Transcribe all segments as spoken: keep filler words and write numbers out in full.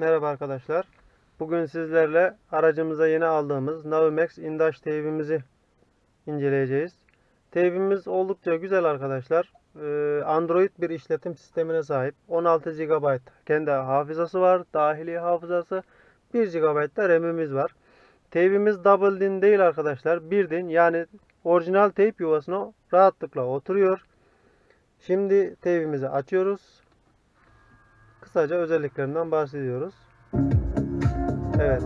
Merhaba arkadaşlar. Bugün sizlerle aracımıza yeni aldığımız Navimax InDash teybimizi inceleyeceğiz. Teybimiz oldukça güzel arkadaşlar. Ee, Android bir işletim sistemine sahip. on altı gigabayt kendi hafızası var. Dahili hafızası. bir gigabayt da RAM'imiz var. Teybimiz double din değil arkadaşlar. Bir din, yani orijinal teyp yuvasına rahatlıkla oturuyor. Şimdi teybimizi açıyoruz. Kısaca özelliklerinden bahsediyoruz. Evet.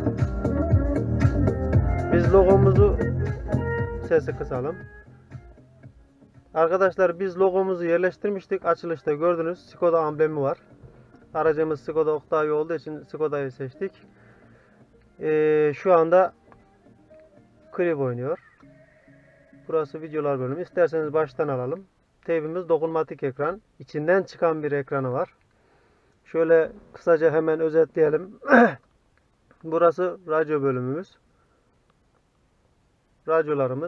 Biz logomuzu sesi kısalım. Arkadaşlar biz logomuzu yerleştirmiştik. Açılışta gördünüz. Skoda amblemi var. Aracımız Skoda Octavia olduğu için Skoda'yı seçtik. Ee, şu anda klip oynuyor. Burası videolar bölümü. İsterseniz baştan alalım. Teybimiz dokunmatik ekran. İçinden çıkan bir ekranı var. Şöyle kısaca hemen özetleyelim. Burası radyo bölümümüz. Radyolarımız.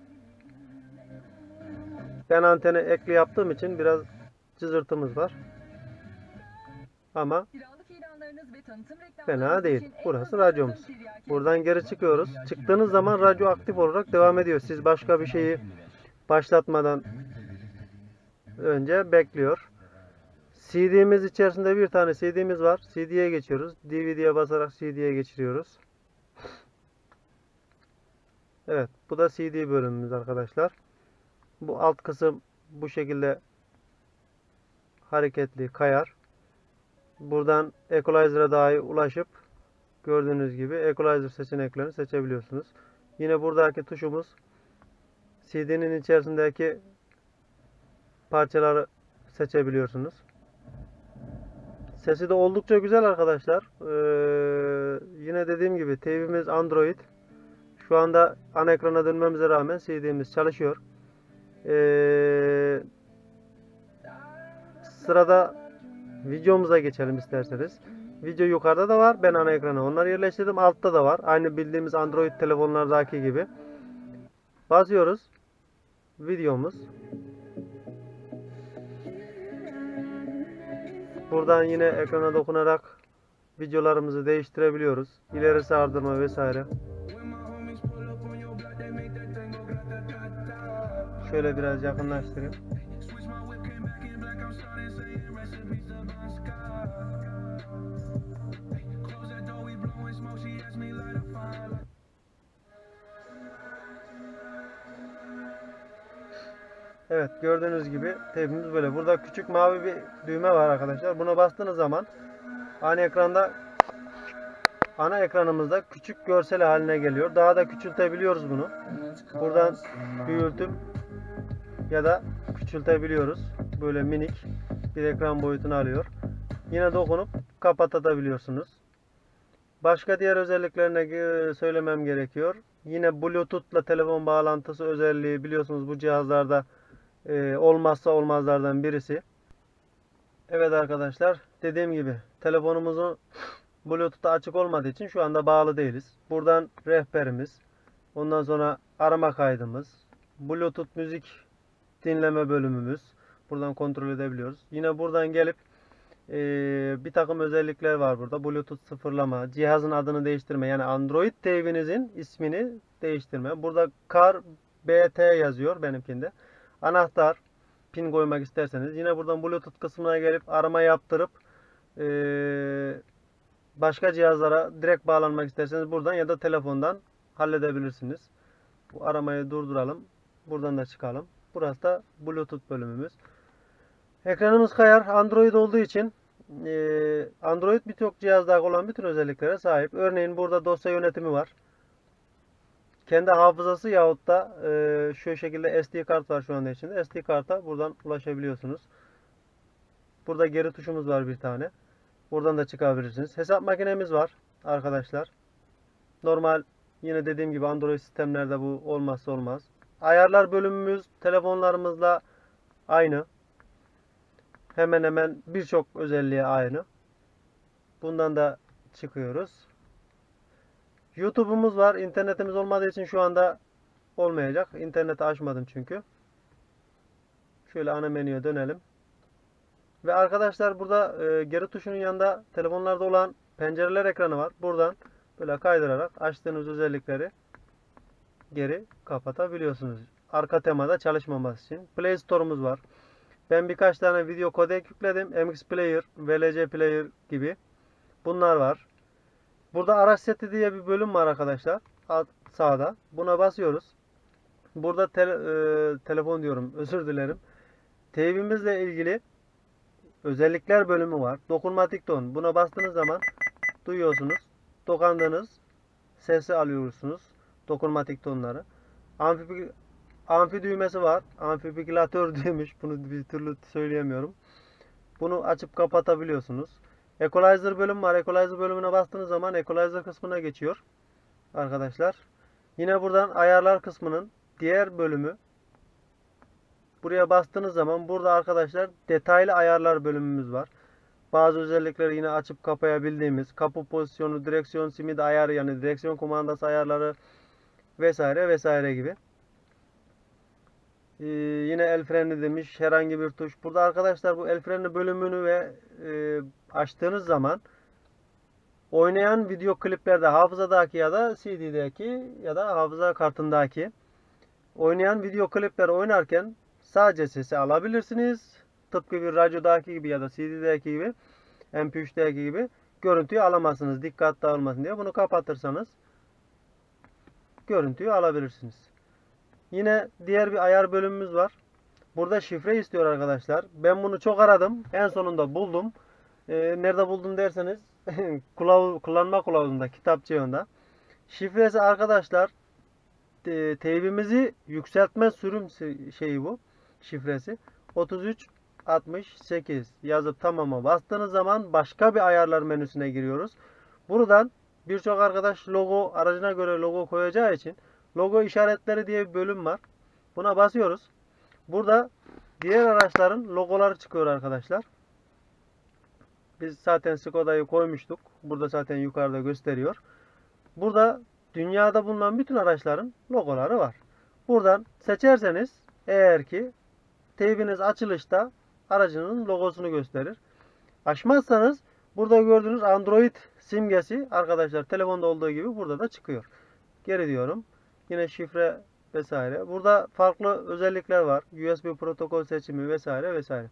Ben anteni ekli yaptığım için biraz cızırtımız var. Ama fena değil. Burası radyomuz. Buradan geri çıkıyoruz. Çıktığınız zaman radyo aktif olarak devam ediyor. Siz başka bir şeyi başlatmadan önce bekliyor. C D'miz içerisinde bir tane C D'miz var. C D'ye geçiyoruz. D V D'ye basarak C D'ye geçiriyoruz. Evet, bu da C D bölümümüz arkadaşlar. Bu alt kısım bu şekilde hareketli kayar. Buradan Equalizer'a dahi ulaşıp gördüğünüz gibi Equalizer seçeneklerini seçebiliyorsunuz. Yine buradaki tuşumuz C D'nin içerisindeki parçaları seçebiliyorsunuz. Sesi de oldukça güzel arkadaşlar. Ee, yine dediğim gibi teybimiz Android. Şu anda ana ekrana dönmemize rağmen C D'miz çalışıyor. Ee, sırada videomuza geçelim isterseniz. Video yukarıda da var. Ben ana ekrana onları yerleştirdim. Altta da var. Aynı bildiğimiz Android telefonlardaki gibi. Basıyoruz. Videomuz. Buradan yine ekrana dokunarak videolarımızı değiştirebiliyoruz. İleri sardırma vesaire. Şöyle biraz yakınlaştırayım. Evet, gördüğünüz gibi teybimiz böyle. Burada küçük mavi bir düğme var arkadaşlar. Buna bastığınız zaman ana ekranda ana ekranımızda küçük görsel haline geliyor. Daha da küçültebiliyoruz bunu. Buradan büyütüp ya da küçültebiliyoruz. Böyle minik bir ekran boyutunu alıyor. Yine dokunup kapatabiliyorsunuz. Başka diğer özelliklerine söylemem gerekiyor. Yine Bluetooth'la telefon bağlantısı özelliği biliyorsunuz bu cihazlarda e, olmazsa olmazlardan birisi. Evet arkadaşlar, dediğim gibi telefonumuzu Bluetooth'ta açık olmadığı için şu anda bağlı değiliz. Buradan rehberimiz, ondan sonra arama kaydımız, Bluetooth müzik dinleme bölümümüz. Buradan kontrol edebiliyoruz. Yine buradan gelip e, bir takım özellikler var burada. Bluetooth sıfırlama, cihazın adını değiştirme, yani Android teybinizin ismini değiştirme. Burada Car B T yazıyor benimkinde. Anahtar, pin koymak isterseniz. Yine buradan Bluetooth kısmına gelip arama yaptırıp e, başka cihazlara direkt bağlanmak isterseniz buradan ya da telefondan halledebilirsiniz. Bu aramayı durduralım. Buradan da çıkalım. Burası da Bluetooth bölümümüz. Ekranımız kayar. Android olduğu için Android birçok cihazda olan bütün özelliklere sahip. Örneğin burada dosya yönetimi var. Kendi hafızası yahut da şu şekilde S D kart var şu anda içinde. S D karta buradan ulaşabiliyorsunuz. Burada geri tuşumuz var bir tane. Buradan da çıkabilirsiniz. Hesap makinemiz var arkadaşlar. Normal yine dediğim gibi Android sistemlerde bu olmazsa olmaz. Ayarlar bölümümüz telefonlarımızla aynı. Hemen hemen birçok özelliğe aynı. Bundan da çıkıyoruz. YouTube'umuz var. İnternetimiz olmadığı için şu anda olmayacak. İnterneti açmadım çünkü. Şöyle ana menüye dönelim. Ve arkadaşlar burada e, geri tuşunun yanında telefonlarda olan pencereler ekranı var. Buradan böyle kaydırarak açtığınız özellikleri geri kapatabiliyorsunuz. Arka temada çalışmaması için. Play Store'umuz var. Ben birkaç tane video kodek yükledim. M X Player, V L C Player gibi. Bunlar var. Burada araç seti diye bir bölüm var arkadaşlar. Alt sağda. Buna basıyoruz. Burada tele, e, telefon diyorum. Özür dilerim. Teybimizle ilgili özellikler bölümü var. Dokunmatik ton. Buna bastığınız zaman duyuyorsunuz. Dokandığınız sesi alıyorsunuz. Dokunmatik tonları. Amfi, amfi düğmesi var. Amfifikatör demiş. Bunu bir türlü söyleyemiyorum. Bunu açıp kapatabiliyorsunuz. Equalizer bölüm var. Equalizer bölümüne bastığınız zaman Equalizer kısmına geçiyor. Arkadaşlar. Yine buradan ayarlar kısmının diğer bölümü. Buraya bastığınız zaman burada arkadaşlar detaylı ayarlar bölümümüz var. Bazı özellikleri yine açıp kapayabildiğimiz kapı pozisyonu, direksiyon simidi ayarı yani direksiyon kumandası ayarları vesaire vesaire gibi. Ee, yine el freni demiş herhangi bir tuş. Burada arkadaşlar bu el freni bölümünü ve e, açtığınız zaman oynayan video kliplerde hafızadaki ya da C D'deki ya da hafıza kartındaki oynayan video klipler oynarken sadece sesi alabilirsiniz. Tıpkı bir radyodaki gibi ya da C D'deki gibi M P üç'teki gibi görüntüyü alamazsınız. Dikkat dağılmasın diye bunu kapatırsanız görüntüyü alabilirsiniz. Yine diğer bir ayar bölümümüz var. Burada şifre istiyor arkadaşlar. Ben bunu çok aradım. En sonunda buldum. Ee, nerede buldum derseniz kullanma kılavuzunda, kitapçığında. Şifresi arkadaşlar e, teybimizi yükseltme sürüm şeyi bu. Şifresi. otuz üç altmış sekiz yazıp tamama bastığınız zaman başka bir ayarlar menüsüne giriyoruz. Buradan birçok arkadaş logo aracına göre logo koyacağı için logo işaretleri diye bir bölüm var. Buna basıyoruz. Burada diğer araçların logoları çıkıyor arkadaşlar. Biz zaten Skoda'yı koymuştuk. Burada zaten yukarıda gösteriyor. Burada dünyada bulunan bütün araçların logoları var. Buradan seçerseniz eğer ki teybiniz açılışta aracının logosunu gösterir. Açmazsanız burada gördüğünüz Android simgesi arkadaşlar telefonda olduğu gibi burada da çıkıyor. Geri diyorum. Yine şifre vesaire. Burada farklı özellikler var. U S B protokol seçimi vesaire vesaire.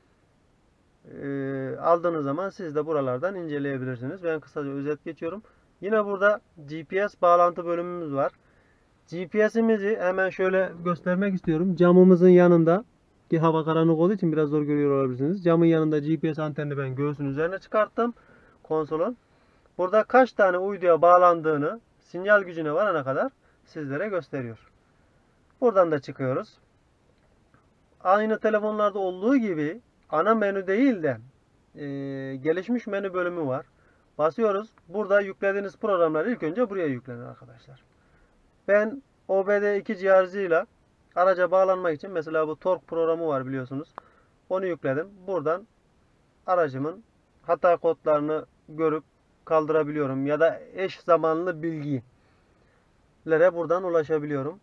Ee, aldığınız zaman siz de buralardan inceleyebilirsiniz. Ben kısaca özet geçiyorum. Yine burada G P S bağlantı bölümümüz var. G P S'imizi hemen şöyle göstermek istiyorum. Camımızın yanında ki hava karanlık olduğu için biraz zor görüyor olabilirsiniz. Camın yanında G P S antenini ben göğsün üzerine çıkarttım. Konsolun. Burada kaç tane uyduya bağlandığını sinyal gücüne varana kadar sizlere gösteriyor. Buradan da çıkıyoruz. Aynı telefonlarda olduğu gibi ana menü değil de e, gelişmiş menü bölümü var. Basıyoruz. Burada yüklediğiniz programlar ilk önce buraya yüklenir arkadaşlar. Ben O B D iki cihazıyla araca bağlanmak için mesela bu Torque programı var biliyorsunuz. Onu yükledim. Buradan aracımın hata kodlarını görüp kaldırabiliyorum ya da eş zamanlı bilgilere buradan ulaşabiliyorum.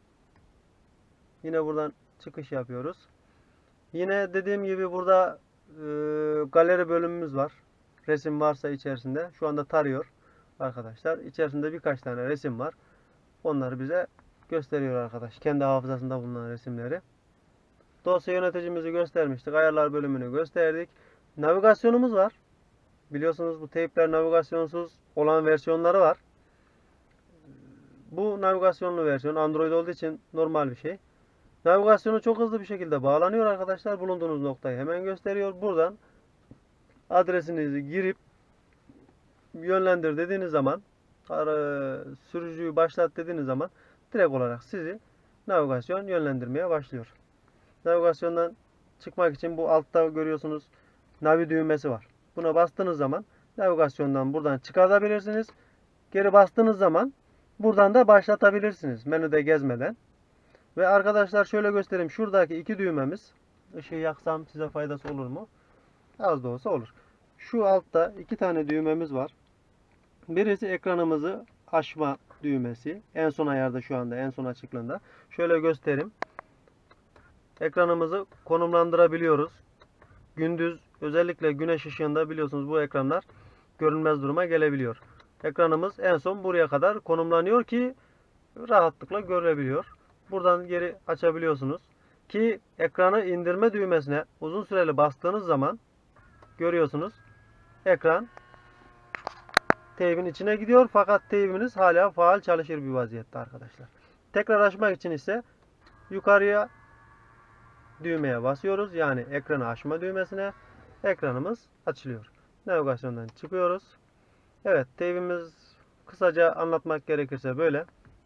Yine buradan çıkış yapıyoruz. Yine dediğim gibi burada e, galeri bölümümüz var. Resim varsa içerisinde. Şu anda tarıyor arkadaşlar. İçerisinde birkaç tane resim var. Onları bize gösteriyor arkadaş. Kendi hafızasında bulunan resimleri. Dosya yöneticimizi göstermiştik. Ayarlar bölümünü gösterdik. Navigasyonumuz var. Biliyorsunuz bu teypler navigasyonsuz olan versiyonları var. Bu navigasyonlu versiyon Android olduğu için normal bir şey. Navigasyonu çok hızlı bir şekilde bağlanıyor arkadaşlar. Bulunduğunuz noktayı hemen gösteriyor. Buradan adresinizi girip yönlendir dediğiniz zaman, sürücüyü başlat dediğiniz zaman direkt olarak sizi navigasyon yönlendirmeye başlıyor. Navigasyondan çıkmak için bu altta görüyorsunuz navi düğmesi var. Buna bastığınız zaman navigasyondan buradan çıkartabilirsiniz. Geri bastığınız zaman buradan da başlatabilirsiniz menüde gezmeden. Ve arkadaşlar şöyle göstereyim. Şuradaki iki düğmemiz. Işığı yaksam size faydası olur mu? Az da olsa olur. Şu altta iki tane düğmemiz var. Birisi ekranımızı açma düğmesi. En son ayarda şu anda. En son açıklığında. Şöyle göstereyim. Ekranımızı konumlandırabiliyoruz. Gündüz özellikle güneş ışığında biliyorsunuz bu ekranlar görünmez duruma gelebiliyor. Ekranımız en son buraya kadar konumlanıyor ki rahatlıkla görülebiliyor. Buradan geri açabiliyorsunuz. Ki ekranı indirme düğmesine uzun süreli bastığınız zaman görüyorsunuz. Ekran teybin içine gidiyor fakat teybiniz hala faal çalışır bir vaziyette arkadaşlar. Tekrar açmak için ise yukarıya düğmeye basıyoruz. Yani ekranı açma düğmesine. Ekranımız açılıyor. Navigasyondan çıkıyoruz. Evet, teybimiz kısaca anlatmak gerekirse böyle.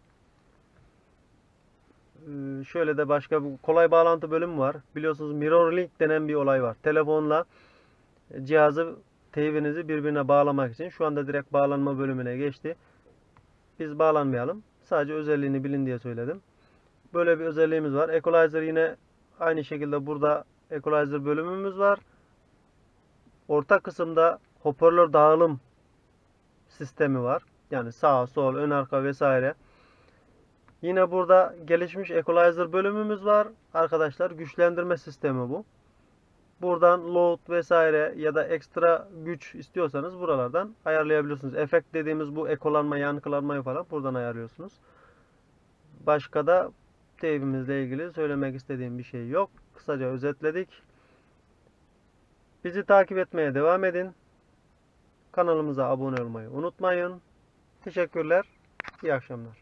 Ee, şöyle de başka bir kolay bağlantı bölümü var. Biliyorsunuz Mirror Link denen bir olay var. Telefonla cihazı, teybinizi birbirine bağlamak için. Şu anda direkt bağlanma bölümüne geçti. Biz bağlanmayalım. Sadece özelliğini bilin diye söyledim. Böyle bir özelliğimiz var. Equalizer yine aynı şekilde burada Equalizer bölümümüz var. Orta kısımda hoparlör dağılım sistemi var. Yani sağ, sol, ön, arka vesaire. Yine burada gelişmiş Equalizer bölümümüz var. Arkadaşlar güçlendirme sistemi bu. Buradan load vesaire ya da ekstra güç istiyorsanız buralardan ayarlayabiliyorsunuz. Efekt dediğimiz bu ekolanma, yankılanmayı falan buradan ayarlıyorsunuz. Başka da teybimizle ilgili söylemek istediğim bir şey yok. Kısaca özetledik. Bizi takip etmeye devam edin. Kanalımıza abone olmayı unutmayın. Teşekkürler. İyi akşamlar.